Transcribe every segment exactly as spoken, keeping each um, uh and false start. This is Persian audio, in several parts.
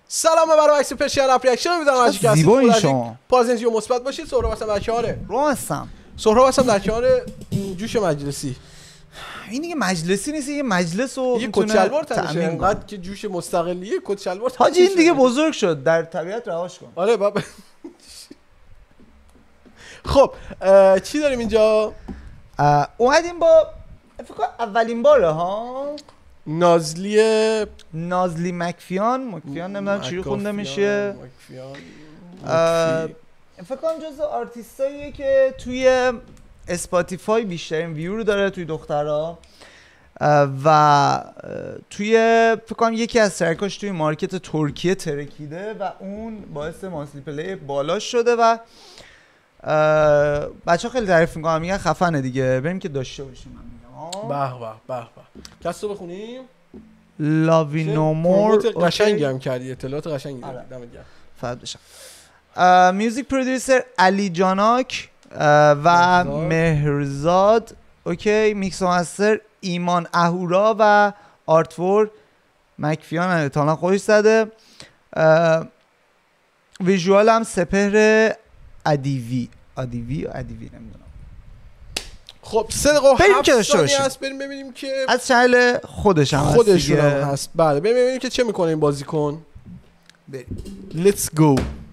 سلام برای عکس پشیان اپ ریاکشن میدونم از کسی زیبا این شما پازنجی و مثبت باشید. سهراب هستم در کنار رو هستم سهراب هستم در کنار جوش مجلسی. این دیگه مجلسی نیست، یه مجلس و یه کت شلوار تنشه انقدر که جوش مستقلیه کت شلوار تنشه. حاجی این دیگه بزرگ شد، در طبیعت رهاش کن. آره بابا. خب چی داریم اینجا؟ اومدیم با فکر کنم اولین باره ها نازلی نازلی مکفیان مکفیان نمیدونم چی خونده میشه. فکر کنم جزو آرتیستاییه که توی اسپاتیفای بیشترین ویو رو داره توی دخترها و توی فکر کنم یکی از ترکاش توی مارکت ترکیه ترکیده و اون باعث مانسلی پلی بالاش شده و بچه ها خیلی تعریف میکنم، میگن خفنه دیگه، بریم که داشته باشیم. من میگم به به به به کسو بخونیم. لاوی نو مور قشنگی هم کردی، اطلاعات قشنگی دادی. دمت گرم. فقط بشم. میوزیک پرودیوسر علی جاناک و مهرزاد. اوکی. میکس و مستر ایمان اهورا و آرتور مکفیان احتمالاً خودش زده. ویژوال هم سپهر ادیوی ادیوی ادیوی نمیدونم. خب سه دقیقه و هفت ثانیه هست، بریم ببینیم که از چنل خودش هم خودشون هم هست. بله بریم ببینیم که چه میکنه این بازیکن. بریم لیتس گو.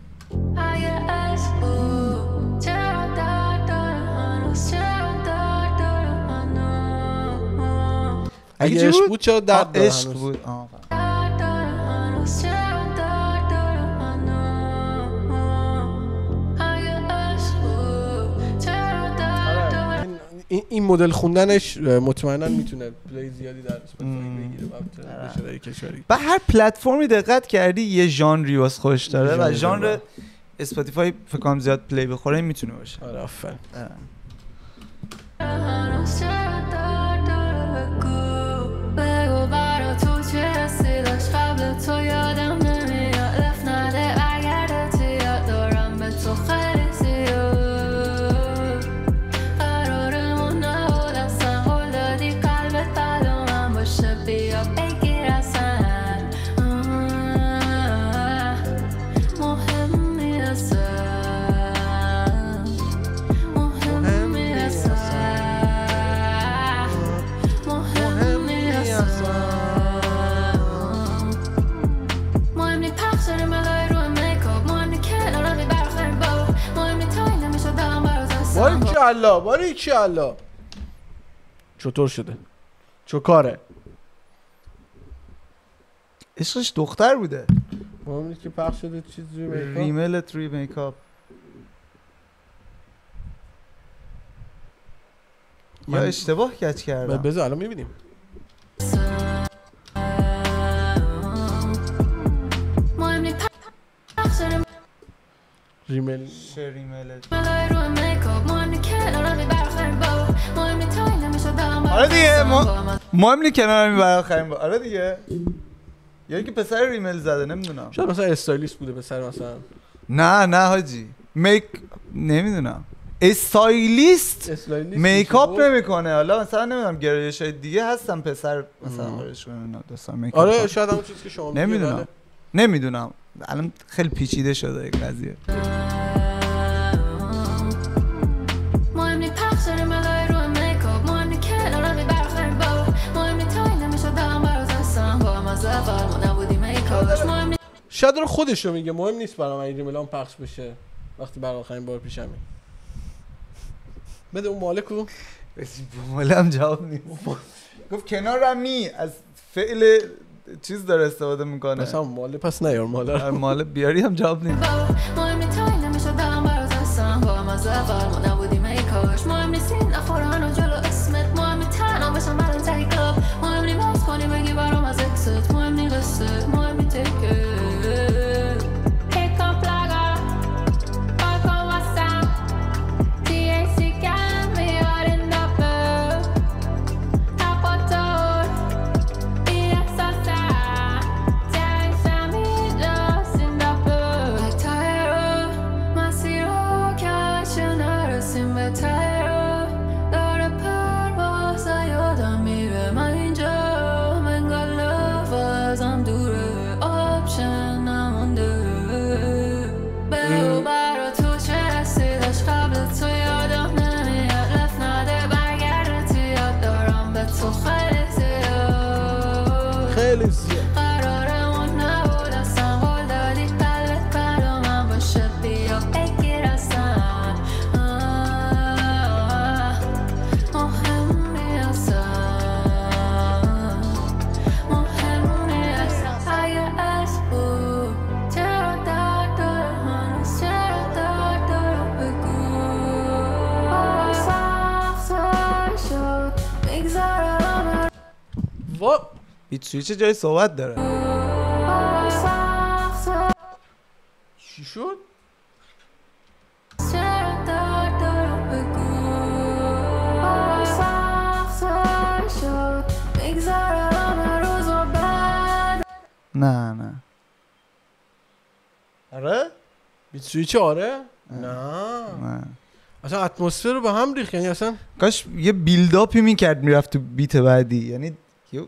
اگه عشق بود چرا درد داره؟ عشق بود. آه این این مدل خوندنش مطمئنا میتونه پلی زیادی در اسپاتیفای بگیره و بشه در کشوری. به هر پلتفرمی دقت کردی یه ژانری واسه خودش داره و ژانر اسپاتیفای فکر کنم زیاد پلی بخوره میتونه باشه. آره آفرین. باریکالله باریکالله. چطور شده؟ چه کاره؟ عشقش دختر بوده. مهمه که پخش شده چیز روی میکاپ. ریمل روی میکاپ. یا اشتباه کچ کردم. بذار الان میبینیم. ریمل ریمل آره دیگه ما مهم نی کنار می برای آخرین بار. آره دیگه یعنی که پسر ریمل زده نمیدونم، شاید مثلا استایلیست بوده پسر مثلا. نه نه حاجی میک نمیدونم استایلیست میکاپ نمیکنه. حالا مثلا نمیدونم گرایش های دیگه هستن پسر مثلا خارج کنه داستان میکاپ. آره شاید همون چیزی که شما میگید. نمیدونم نمیدونم الان خیلی پیچیده شده این قضیه. شاید رو خودش رو میگه، مهم نیست برام این ریملان پخش بشه وقتی برای آخرین بار پیشمه. بده اون مالکو. مالم جواب نیست. گفت کنارم می از فعل چیز داره استفاده میکنه. مثلا مال پس نیار مال مال بیاری هم جواب نیست. بیت سویچ جای صحبت داره. چی شد؟ نه نه آره؟ بیت سویچ آره؟ نه نه اصلا اتمسفر رو به هم ریخت، یعنی اصلا کاش یه بیلداپی میکرد میرفت تو بیت بعدی، یعنی یو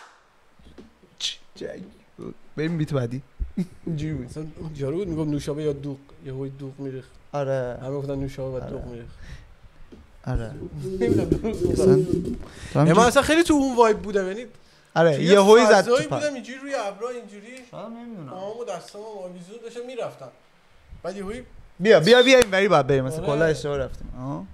بریم بیت بعدی اینجوری بود. اصلا جارو بود میگم نوشابه یا دوغ، یه هوی دوغ میریخت، آره همه گفتن نوشابه و دوغ میریخت. آره نمیدونم درست اصلا گفتم. من اصلا خیلی تو اون وایب بودم، یعنی آره یه هوی زد تو بودم اینجوری روی ابرا اینجوری، شاید نمیدونم پاهامو دستامو آویزون داشتم میرفتم، بعد یه هوی بیا بیا بیا اینوری بعد بریم، مثلا کلا اشتباه رفتیم. آها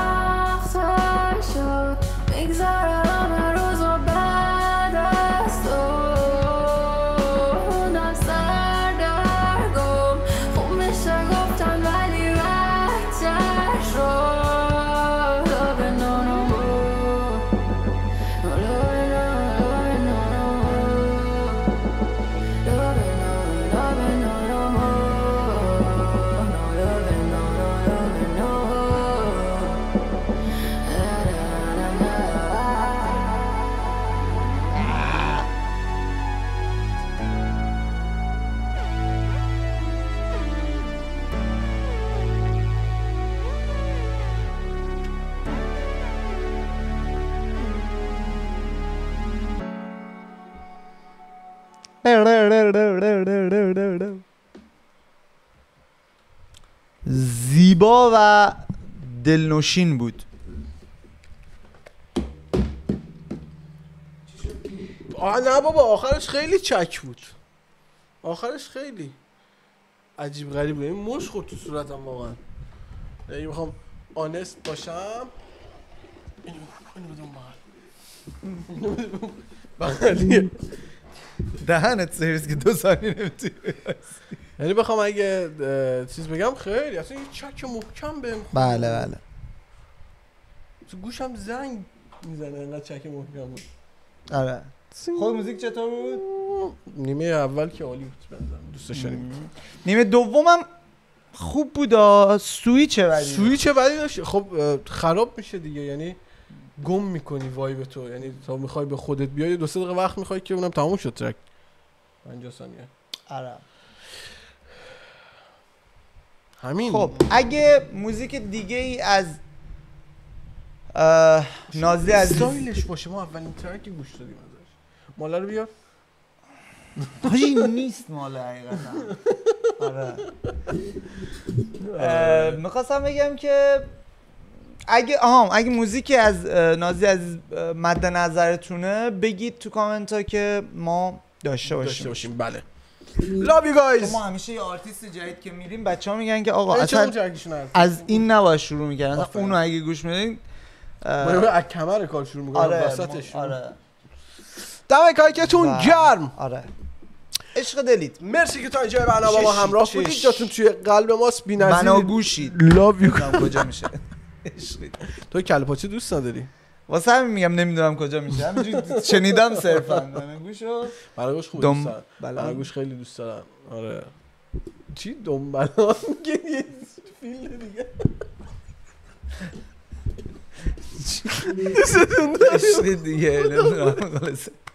زیبا و دلنشین بود. آه نه بابا آخرش خیلی چک بود، آخرش خیلی عجیب غریب بود، این مش خورد تو صورتم واقعا. اگه میخوام آنست باشم اینو اینو بدون بغل، اینو بدون بغلیه دهنت سرویس که دو ثانیه نمیتونی، یعنی بخوام اگه چیز بگم خیلی اصلا یه چک محکم بهم. بله بله تو گوشم زنگ میزنه انقدر چک محکم بود. آره. خود موزیک چطور بود؟ نیمه اول که عالی بود بنظرم، دوست داشتم. نیمه دومم خوب بود. سویچ ولی سویچ ولی داشت خب خراب میشه دیگه، یعنی گم میکنی وایب تو، یعنی تا میخوای به خودت بیای دو سه دقیقه وقت میخوای که اونم تموم شد ترک پنجاه ثانیه. آره همین. خب اگه موزیک دیگه ای از نازی عزیز استایلش باشه، ما اولین ترک گوش دادیم ازش، مالا رو بیار. هایی نیست مال حقیقتا. آره میخواستم بگم که اگه آها اگه موزیکی از نازی عزیز مد نظرتونه بگید تو کامنت ها که ما داشته باشیم. داشته باشیم. بله. Love you guys. ما همیشه یه آرتیست جدید که میریم بچه‌ها میگن که آقا اصلا اصلا از این نباید شروع می‌کردن، اصلا اونو اگه گوش میدین باید از کمر کار شروع می‌کنن. آره وسطش. آره دم کارکتون گرم. آره عشق دلید. مرسی که تا اینجا برنامه با ما همراه بودید. جاتون توی قلب ماست بی‌نظیر. بنا گوشید. Love you. کجا میشه؟ عشقید. تو کله پاچه دوست نداری؟ واسه همین میگم نمیدونم کجا میشه، همینجوری شنیدم صرفا. من گوشو برای خوب دم... دوست دارم. برای گوش خیلی دوست دارم. آره. چی دنبالان میگه یه فیل دیگه. عشق دیگه نمیدونم خلاص.